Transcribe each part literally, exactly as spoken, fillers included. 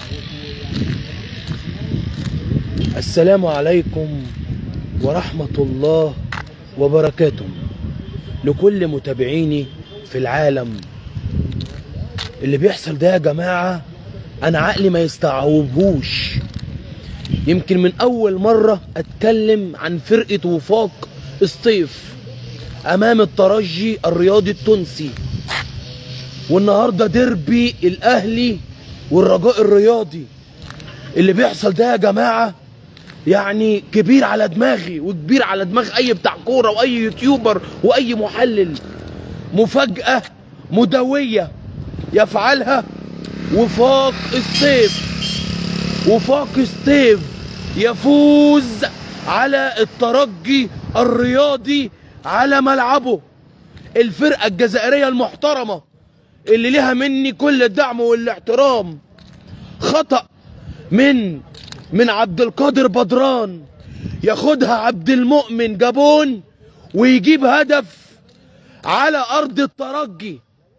السلام عليكم ورحمة الله وبركاته لكل متابعيني في العالم. اللي بيحصل ده يا جماعة أنا عقلي ما يستوعبهوش. يمكن من أول مرة أتكلم عن فرقة وفاق سطيف أمام الترجي الرياضي التونسي، والنهاردة ديربي الأهلي والرجاء الرياضي. اللي بيحصل ده يا جماعة يعني كبير على دماغي وكبير على دماغ أي بتاع كورة وأي يوتيوبر وأي محلل. مفاجأة مدوية يفعلها وفاق سطيف. وفاق سطيف يفوز على الترجي الرياضي على ملعبه. الفرقة الجزائرية المحترمة اللي لها مني كل الدعم والاحترام. خطأ من من عبد القادر بدران، ياخدها عبد المؤمن جابون ويجيب هدف على أرض الترجي.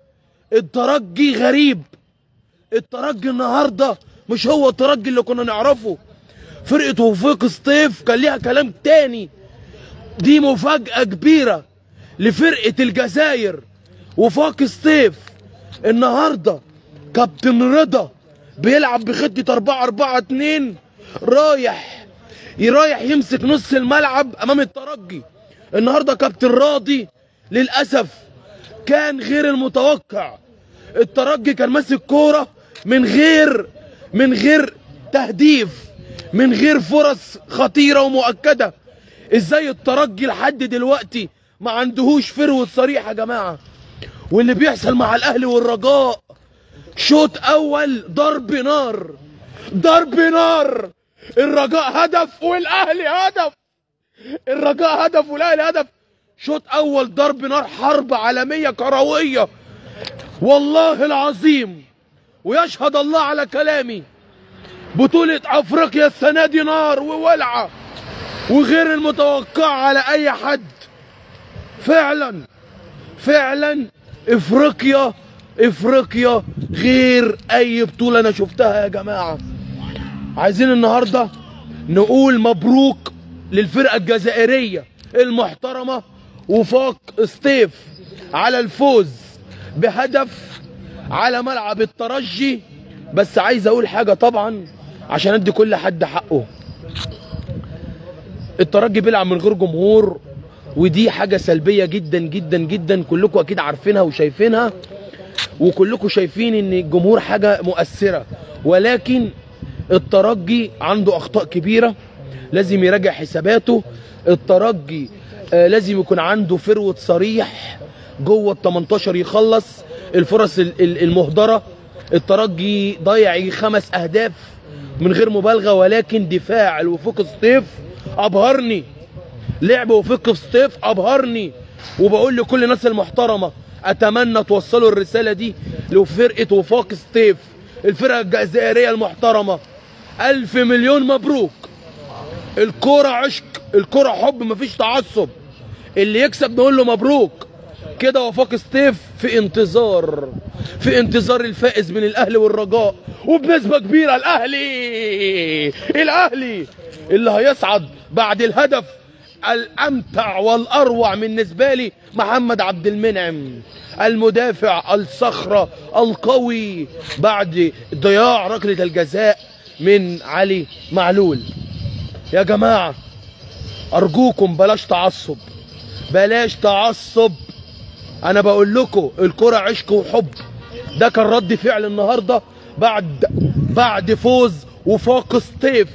الترجي غريب. الترجي النهارده مش هو الترجي اللي كنا نعرفه. فرقة وفاق سطيف كان ليها كلام تاني. دي مفاجأة كبيرة لفرقة الجزائر. وفاق سطيف النهارده كابتن رضا بيلعب بخطة أربعة أربعة اتنين، رايح رايح يمسك نص الملعب أمام الترجي. النهارده كابتن راضي للأسف كان غير المتوقع. الترجي كان ماسك كورة من غير من غير تهديف، من غير فرص خطيرة ومؤكدة. ازاي الترجي لحد دلوقتي ما عندهوش فروة صريحة يا جماعة؟ واللي بيحصل مع الأهلي والرجاء شوط أول ضرب نار ضرب نار. الرجاء هدف والأهلي هدف. الرجاء هدف والأهلي هدف. شوط أول ضرب نار، حرب عالمية كروية والله العظيم. ويشهد الله على كلامي، بطولة أفريقيا السنة دي نار وولعة وغير المتوقع على أي حد. فعلا فعلا افريقيا افريقيا غير اي بطولة انا شفتها يا جماعة. عايزين النهاردة نقول مبروك للفرقة الجزائرية المحترمة وفاق سطيف على الفوز بهدف على ملعب الترجي. بس عايز اقول حاجة طبعا عشان ادي كل حد حقه. الترجي بيلعب من غير جمهور، ودي حاجة سلبية جدا جدا جدا. كلكم اكيد عارفينها وشايفينها، وكلكم شايفين ان الجمهور حاجة مؤثرة. ولكن الترجي عنده اخطاء كبيرة لازم يراجع حساباته. الترجي آه لازم يكون عنده فروة صريح جوه ال تمنتاشر يخلص الفرص المهدرة. الترجي ضيع خمس اهداف من غير مبالغة، ولكن دفاع الوفاق سطيف ابهرني. لعب وفاق سطيف ابهرني. وبقول لكل الناس المحترمه اتمنى توصلوا الرساله دي لفرقه وفاق سطيف، الفرقه الجزائريه المحترمه. الف مليون مبروك. الكوره عشق، الكوره حب، مفيش تعصب. اللي يكسب نقول له مبروك. كده وفاق سطيف في انتظار في انتظار الفائز من الاهلي والرجاء، وبنسبه كبيره الاهلي الاهلي اللي هيصعد بعد الهدف الامتع والاروع بالنسبه لي محمد عبد المنعم، المدافع الصخره القوي بعد ضياع ركله الجزاء من علي معلول. يا جماعه ارجوكم بلاش تعصب، بلاش تعصب. انا بقول لكم الكره عشق وحب. ده كان رد فعل النهارده بعد بعد فوز وفاق سطيف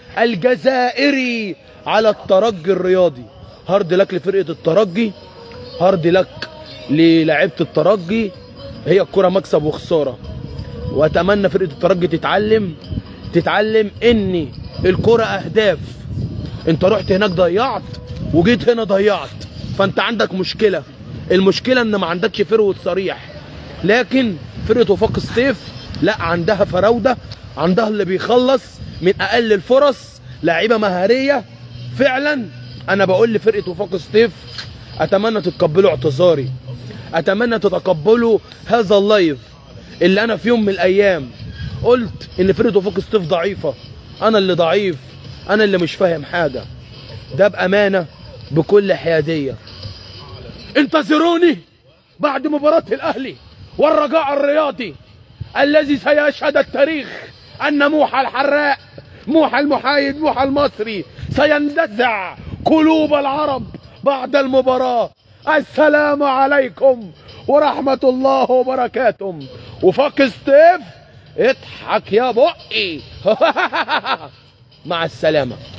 الجزائري على الترجي الرياضي. هارد لك لفرقه الترجي، هارد لك للاعيبه الترجي. هي الكره مكسب وخساره، واتمنى فرقه الترجي تتعلم تتعلم ان الكره اهداف. انت رحت هناك ضيعت وجيت هنا ضيعت، فانت عندك مشكله. المشكله ان ما عندكش فروه صريح. لكن فرقه وفاق سطيف لا، عندها فراوده، عندها اللي بيخلص من اقل الفرص، لاعيبه مهاريه فعلا. انا بقول لفرقه وفاق سطيف اتمنى تتقبلوا اعتذاري، اتمنى تتقبلوا هذا اللايف اللي انا في يوم من الايام قلت ان فرقه وفاق سطيف ضعيفه، انا اللي ضعيف، انا اللي مش فاهم حاجه. ده بامانه بكل حياديه. انتظروني بعد مباراه الاهلي والرجاء الرياضي الذي سيشهد التاريخ ان موحى الحراق، موحى المحايد، موحى المصري سيندزع قلوب العرب بعد المباراه. السلام عليكم ورحمه الله وبركاته. وفاق سطيف اضحك يا بقي. مع السلامه.